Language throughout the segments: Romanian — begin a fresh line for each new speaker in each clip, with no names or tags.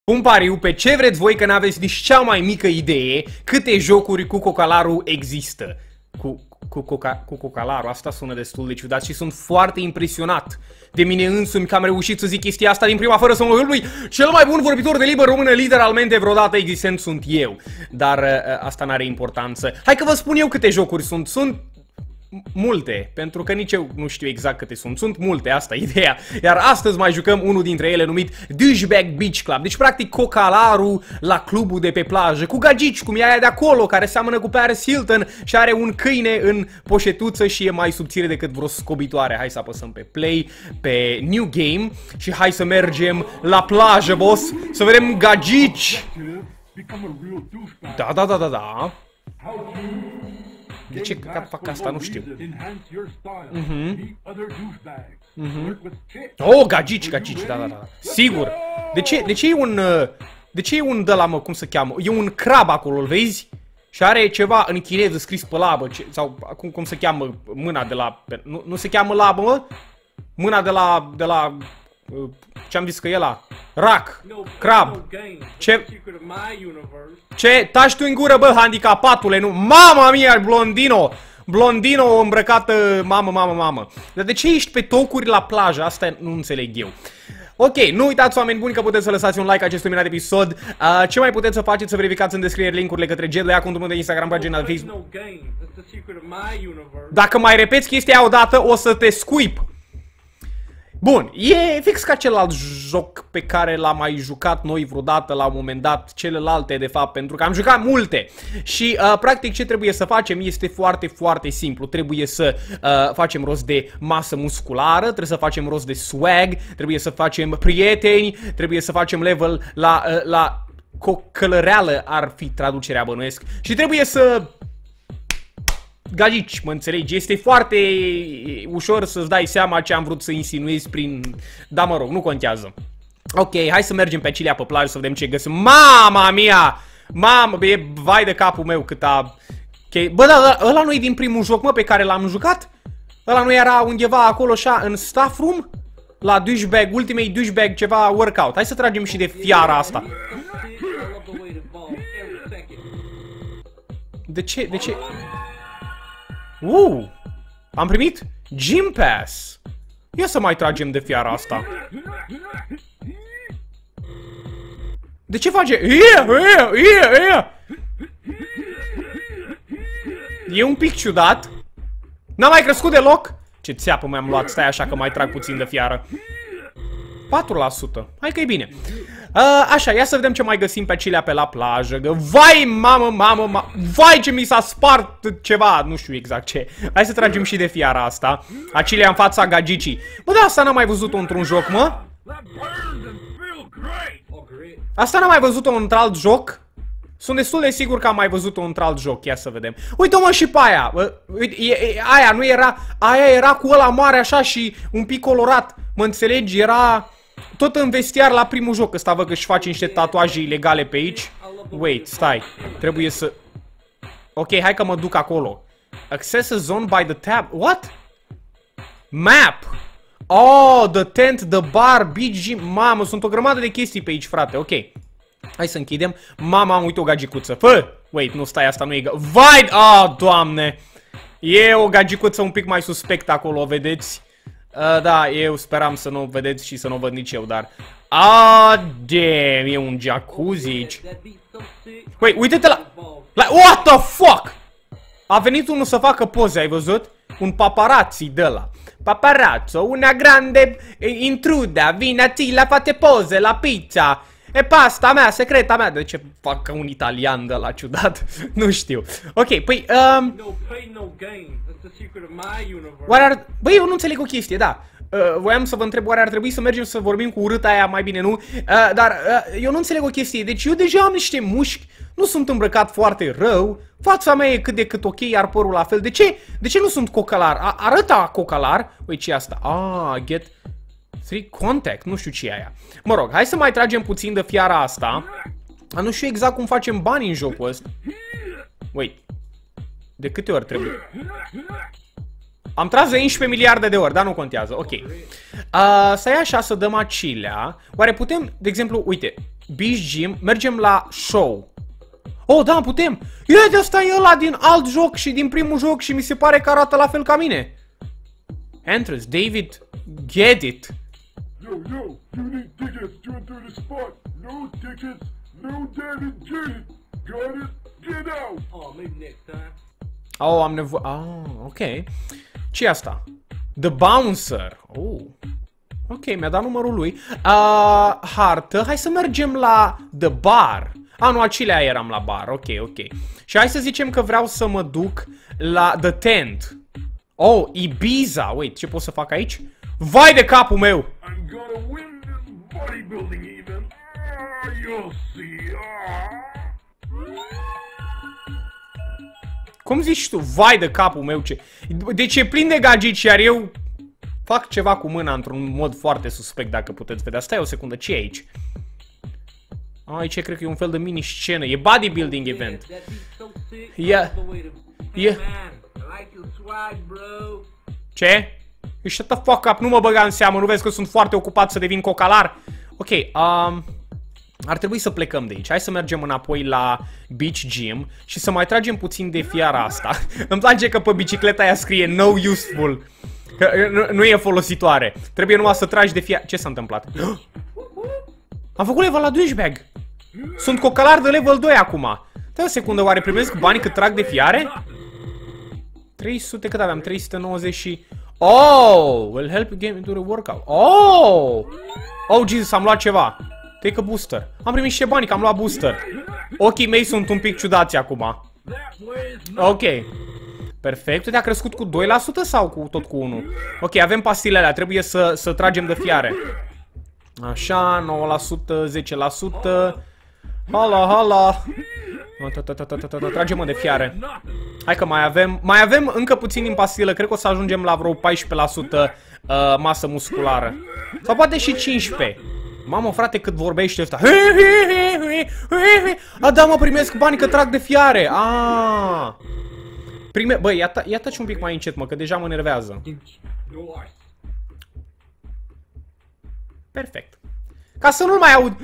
Pun pariu pe ce vreți voi, că n-aveți nici cea mai mică idee câte jocuri cu cocalarul există. Cu cocalarul, asta sună destul de ciudat și sunt foarte impresionat de mine însumi că am reușit să zic chestia asta din prima fără să mă lui. Cel mai bun vorbitor de limbă română literalmente vreodată existent sunt eu. Dar asta n-are importanță. Hai că vă spun eu câte jocuri sunt. Sunt multe, pentru că nici eu nu știu exact câte sunt. Sunt multe, asta e ideea. Iar astăzi mai jucăm unul dintre ele numit Douchebag Beach Club. Deci practic cocalarul la clubul de pe plajă, cu gagici, cum e aia de acolo, care seamănă cu Paris Hilton și are un câine în poșetuță și e mai subțire decât vreo scobitoare. Hai să apăsăm pe play, pe new game și hai să mergem la plajă, boss, să vedem gagici. Da. De ce căcat fac asta? Nu știu. Oh, gagici, da. Sigur. De ce e un de la, mă, cum se cheamă? E un crab acolo, îl vezi? Și are ceva în chineză scris pe labă, sau cum se cheamă mâna de la... Nu se cheamă labă, mă? Mâna de la ce-am zis că e ăla? Rac, crab. Ce? Taci tu în gură, bă, handicapatule, nu? Mama mia, Blondino îmbrăcată, mamă. Dar de ce ești pe tocuri la plajă? Asta nu înțeleg eu. Ok, nu uitați, oameni buni, că puteți să lăsați un like acestui minunat episod. Ce mai puteți să faceți? Să verificați în descriere linkurile către Jet2a, contul meu de Instagram, pagina de Facebook. Dacă mai repeți chestia odată, o să te scuip. Bun, e fix ca celălalt joc pe care l-am mai jucat noi vreodată la un moment dat, celelalte de fapt, pentru că am jucat multe. Și practic ce trebuie să facem este foarte simplu. Trebuie să facem rost de masă musculară, trebuie să facem rost de swag, trebuie să facem prieteni, trebuie să facem level la cocălăreală ar fi traducerea, bănuiesc. Și trebuie să... gagici, mă înțelegi? Este foarte ușor să-ți dai seama ce am vrut să insinuez prin... Da, mă rog, nu contează. Ok, hai să mergem pe Cilea pe plajă să vedem ce găsim. Mama mia! Mamă, e vai de capul meu cât a... Okay. Bă, da, ăla nu e din primul joc, mă, pe care l-am jucat? Ăla nu era undeva acolo așa în staff room? La douchebag, Ultimate Douchebag, ceva workout. Hai să tragem și de fiara asta. De ce? Am primit Gym Pass. Ia să mai tragem de fiara asta. De ce face? E un pic ciudat. N-a mai crescut deloc. Ce țeapă mi-am luat. Stai așa că mai trag puțin de fiară. 4%. Hai că e bine. Așa, ia să vedem ce mai găsim pe Cilea pe la plajă. Vai, mamă, vai ce mi s-a spart ceva, nu știu exact ce. Hai să tragem și de fiara asta. Acilea în fața gagicii. Bă, da, asta n-am mai văzut-o într-un joc, mă. Asta n-am mai văzut-o într-alt joc. Sunt destul de sigur că am mai văzut-o într-alt joc. Ia să vedem. Uite-mă și pe aia. Aia nu era. Aia era cu ăla mare așa și un pic colorat. Mă înțelegi? Era... tot în vestiar la primul joc. Ăsta văd că își face niște tatuaje ilegale pe aici. Wait, stai. Trebuie să... Ok, hai că mă duc acolo. Access a zone by the tab. What? Map. Oh, the tent, the bar, beach gym. Mamă, sunt o grămadă de chestii pe aici, frate. Ok. Hai să închidem. Mama, am uitat o gagicuță. Fă! Wait, nu, stai, asta nu e... Vai! Ah, Doamne! E o gagicuță un pic mai suspectă acolo, o vedeți? Da, eu speram să nu o vedeți și să nu o văd nici eu, dar... Ah, damn, e un jacuzzi aici. Wait, uite-te la... What the fuck? A venit unul să facă poze, ai văzut? Un paparazzi de ăla. Paparazzo, una grande intruda, vine la fate poze la pizza. E pasta mea, secreta mea. De ce fac ca un italian de la ciudat? Nu știu. Ok, păi... Băi, eu nu înțeleg o chestie, da. Voiam să vă întreb, oare ar trebui să mergem să vorbim cu urâta aia, mai bine nu? Dar eu nu înțeleg o chestie. Deci eu deja am niște mușchi, nu sunt îmbrăcat foarte rău, fața mea e cât de cât ok, iar părul la fel. De ce nu sunt cocalar? Arăta cocalar. Uite, ce e asta? Get... 3 contact, nu știu ce e aia. Mă rog, hai să mai tragem puțin de fiara asta. Nu știu exact cum facem bani în jocul ăsta. Wait. De câte ori trebuie? Am tras de 11 miliarde de ori, dar nu contează. Ok. Să ia așa să dăm acilea. Oare putem, de exemplu, uite. Beach Gym, mergem la show. Oh, da, putem! E, de asta e ăla din alt joc și din primul joc și mi se pare că arată la fel ca mine. Entrance, David, get it.
Yo, you need tickets to enter the spot. No tickets, no David, get it. Got it? Get out!
Oh, maybe next time.
Oh, am nevoie... Ah, ok. Ce-i asta? The Bouncer. Oh. Ok, mi-a dat numărul lui. Hartă. Hai să mergem la The Bar. Nu, acelea eram la bar. Ok, ok. Și hai să zicem că vreau să mă duc la The Tent. Oh, Ibiza. Wait, ce pot să fac aici? Vai de capul meu!
I'm gonna win this bodybuilding event. You'll see.
Cum zici tu? Vai de capul meu, ce... Deci e plin de gagici, iar eu fac ceva cu mâna într-un mod foarte suspect, dacă puteți vedea. Stai o secundă, ce e aici? Aici cred că e un fel de mini-scenă. E bodybuilding event. Yeah. Yeah. Ce? Shut the fuck up, nu mă băga în seamă, nu vezi că sunt foarte ocupat să devin cocalar? Ok, ar trebui să plecăm de aici. Hai să mergem înapoi la Beach Gym și să mai tragem puțin de fiara asta. Îmi place că pe bicicleta aia scrie no useful. Că nu e folositoare. Trebuie numai să tragi de fiara. Ce s-a întâmplat? Am făcut level la douchebag. Sunt cocalar de level 2 acum. Stai o secundă, oare primesc bani cât trag de fiare? 300, cât aveam? 390 și... Oh! Will help you get into the workout. Oh! Oh, Jesus, am luat ceva. Take a booster. Am primit niște bani, că am luat booster. Ochii mei sunt un pic ciudați acum. Ok. Perfect. Uite, a crescut cu 2% sau cu tot cu 1? Ok, avem pastilele alea. Trebuie să tragem de fiare. Așa, 9%, 10%. Hala, hala. Tragem de fiare. Hai că mai avem încă puțin din pastilă. Cred că o să ajungem la vreo 14% masă musculară. Sau poate și 15%. Mamă, frate, cât vorbește ăsta. Da, mă, primesc bani că trag de fiare. Băi, ia taci un pic mai încet, mă, că deja mă nervează. Perfect. Ca să nu mai aud.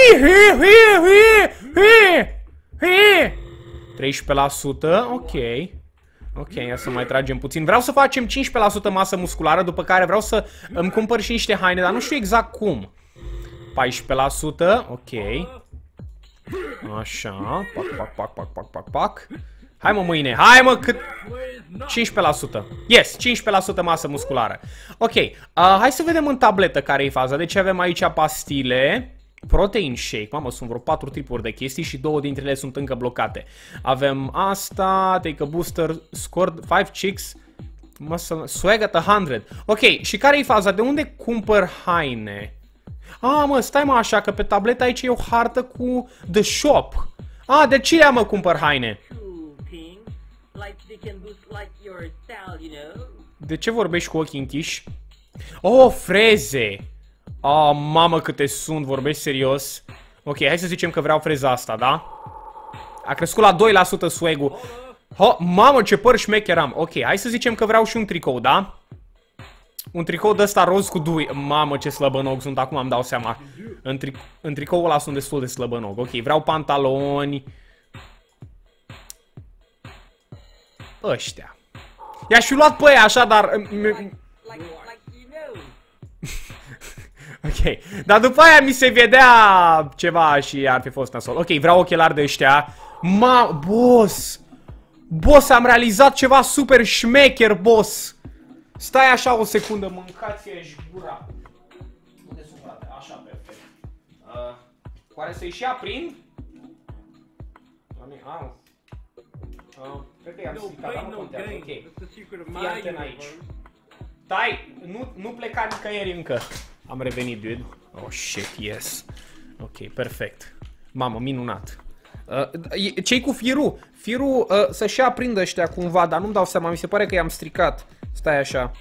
13%, ok. Ok, ia să mai tragem puțin. Vreau să facem 15% masă musculară, după care vreau să îmi cumpăr și niște haine, dar nu știu exact cum. 14%, ok. Așa, pac. Hai mă, mâine, hai mă, cât... 15%. Yes, 15% masă musculară. Ok, hai să vedem în tabletă care e faza. Deci avem aici pastile, protein shake, mamă, sunt vreo 4 tipuri de chestii și 2 dintre ele sunt încă blocate. Avem asta, take a booster, scored 5 chicks, swag at 100. Ok, și care e faza? De unde cumpăr haine? Mă, stai mă așa, că pe tabletă aici e o hartă cu The Shop. De ce mă cumpăr haine? De ce vorbești cu ochii închiși? Oh, freze! Mamă, câte sunt, vorbești serios? Ok, hai să zicem că vreau freza asta, da? A crescut la 2% swag-ul. Mamă, ce păr șmecher am. Ok, hai să zicem că vreau și un tricou, da? Un tricou de ăsta roz cu dui. Mamă, ce slăbănog sunt, acum îmi dau seama. În tricoul ăla sunt destul de slăbănog. Ok, vreau pantaloni. Ăștia. I-aș fi luat pe aia așa, dar... Ok, dar după aia mi se vedea ceva și ar fi fost nasol. Ok, vreau ochelari de ăștia. Boss! Boss, am realizat ceva super șmecher, boss! Stai așa o secundă, mâncați-și gura. Unde sunt, frate? Așa, perfect. Oare să-i și aprind? Cred că i-am stricat, dar nu contează, ok. Fii atent aici. Stai, nu pleca nicăieri încă. Am revenit, dude. Oh, shit, yes. Ok, perfect. Mamă, minunat. Ce-i cu firul? Firul să-și aprindă ăștia cumva, dar nu-mi dau seama, mi se pare că i-am stricat. Stai așa.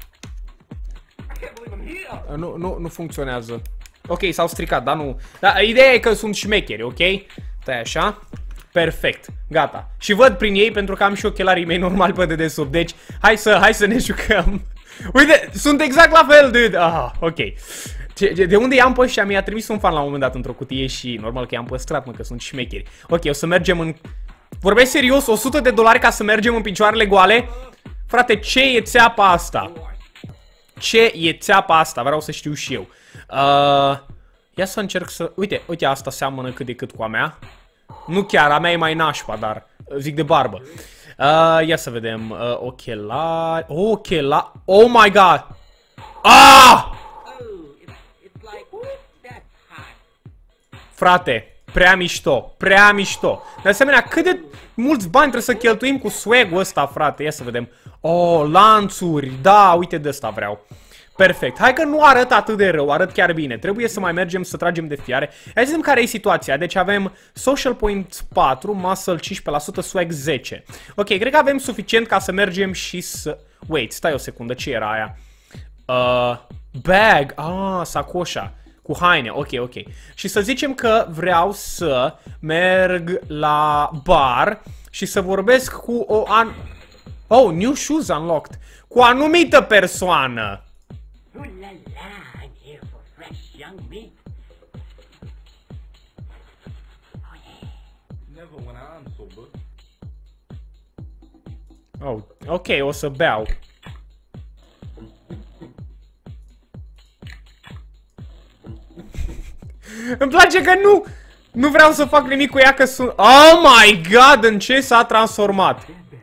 Nu funcționează. Ok, s-au stricat, dar nu. Dar ideea e că sunt șmecheri, ok? Stai așa. Perfect, gata. Și văd prin ei pentru că am și ochelarii mei normal pe dedesubt. Deci, hai să ne jucăm. Uite, sunt exact la fel, dude. Ok. De unde i-am pe ăștia? Mi-a trimis un fan la un moment dat într-o cutie și normal că i-am păstrat, mă, că sunt șmecheri. Ok, o să mergem în... Vorbesc serios, $100 ca să mergem în picioarele goale? Frate, ce e țeapa asta? Ce e țeapa asta? Vreau să știu și eu. Ia să încerc să... Uite, asta seamănă cât de cât cu a mea. Nu chiar, a mea e mai nașpa, dar zic de barbă. Ia să vedem. Ochelari... Ochelari... Oh my god! Ah! Frate, prea mișto, prea mișto. De asemenea, cât de mulți bani trebuie să cheltuim cu swag-ul ăsta, frate. Ia să vedem. Oh, lanțuri. Da, uite de ăsta vreau. Perfect. Hai că nu arăt atât de rău, arăt chiar bine. Trebuie să mai mergem să tragem de fiare. Hai să vedem care e situația. Deci avem Social Point 4, Muscle 15%, Swag 10. Ok, cred că avem suficient ca să mergem și să... Wait, stai o secundă, ce era aia? Bag. Sacoșa. Cu haine, ok. Și să zicem că vreau să merg la bar și să vorbesc cu o Oh, new shoes unlocked. Cu o anumită persoană. Oh, ok, o să beau. Îmi place că nu vreau să fac nimic cu ea că sunt... Oh my god, în ce s-a transformat?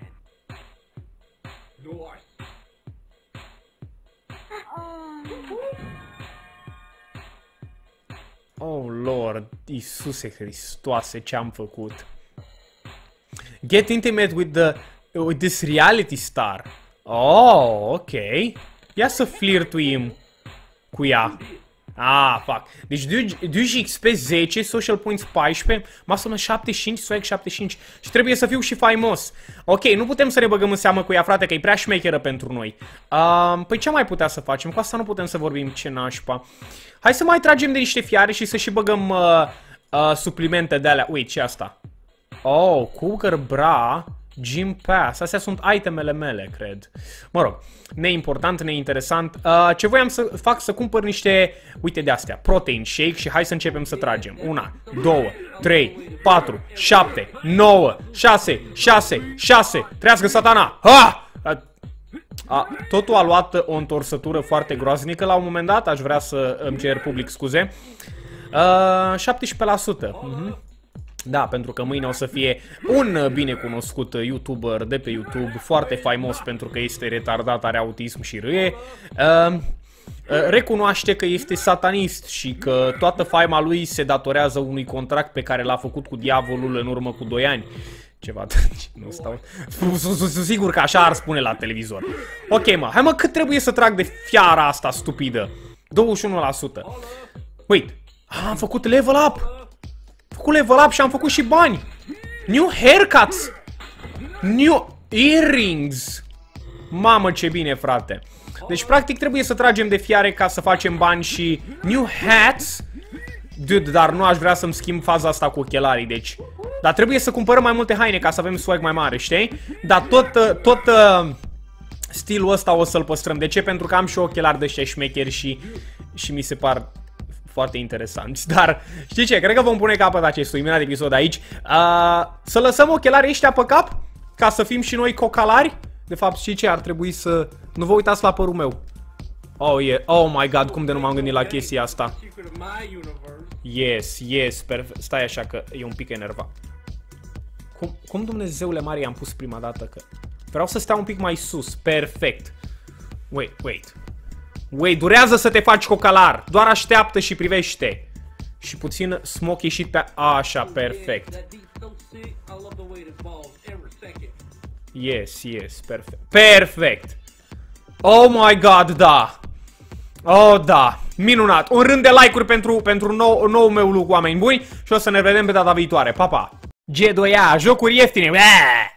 Oh Lord, Iisuse Hristoase, ce-am făcut? Get intimate with this reality star. Oh, ok. Ia să flirtuim cu ea. Fuck. Deci duci XP 10, Social Points 14, Muscle 75, Swag 75 și trebuie să fiu și faimos. Ok, nu putem să ne băgăm în seamă cu ea, frate, că e prea șmecheră pentru noi. Păi ce mai putea să facem? Cu asta nu putem să vorbim, ce nașpa. Hai să mai tragem de niște fiare și să și băgăm suplimente de alea. Uite, ce asta? Oh, Cougar Bra, Gym Pass. Astea sunt itemele mele, cred. Mă rog, neimportant, neinteresant. Ce voiam să fac? Să cumpăr niște, uite de astea, protein shake și hai să începem să tragem. 1, 2, 3, 4, 7, 9, 6. Trească satana! Totul a luat o întorsătură foarte groaznică la un moment dat. Aș vrea să îmi cer public scuze. 17%. Da, pentru că mâine o să fie un binecunoscut YouTuber de pe YouTube, foarte faimos pentru că este retardat, are autism și râie. Recunoaște că este satanist și că toată faima lui se datorează unui contract pe care l-a făcut cu diavolul în urmă cu 2 ani. Ceva, nu stau... Sunt sigur că așa ar spune la televizor. Ok, mă, hai mă, cât trebuie să trag de fiara asta stupidă? 21%. Wait, am făcut level up! Am făcut level up și am făcut și bani! New haircuts! New earrings! Mamă, ce bine, frate! Deci, practic, trebuie să tragem de fiare ca să facem bani și new hats. Dude, dar nu aș vrea să-mi schimb faza asta cu ochelarii, deci... Dar trebuie să cumpărăm mai multe haine ca să avem swag mai mare, știi? Dar tot stilul ăsta o să-l păstrăm. De ce? Pentru că am și ochelari de ăștia șmecheri și mi se par foarte interesanți. Dar, știi ce? Cred că vom pune capăt acestui minunat episod aici. Să lăsăm ochelarii ăștia pe cap? Ca să fim și noi cocalari? De fapt, știi ce? Ar trebui să... Nu vă uitați la părul meu. Oh my god, cum de nu m-am gândit la chestia asta. Yes, perfect. Stai așa că e un pic enervat. Cum Dumnezeule mare i-am pus prima dată că... Vreau să stea un pic mai sus. Perfect. Wait, durează să te faci cocalar. Doar așteaptă și privește. Și puțin smoke ieșit pe... Așa, perfect. Yes, perfect. Oh my god, da. Oh, da. Minunat. Un rând de like-uri pentru nou meu look, oameni buni. Și o să ne vedem pe data viitoare. Pa, pa. G2A, jocuri ieftine.